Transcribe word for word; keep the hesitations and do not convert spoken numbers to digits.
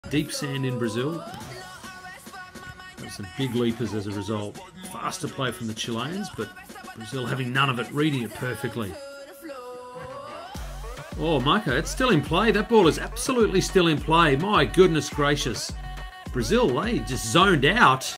Deep sand in Brazil. Some big leapers as a result. Faster play from the Chileans, but Brazil having none of it, reading it perfectly. Oh, Marco, it's still in play. That ball is absolutely still in play. My goodness gracious. Brazil, they just zoned out.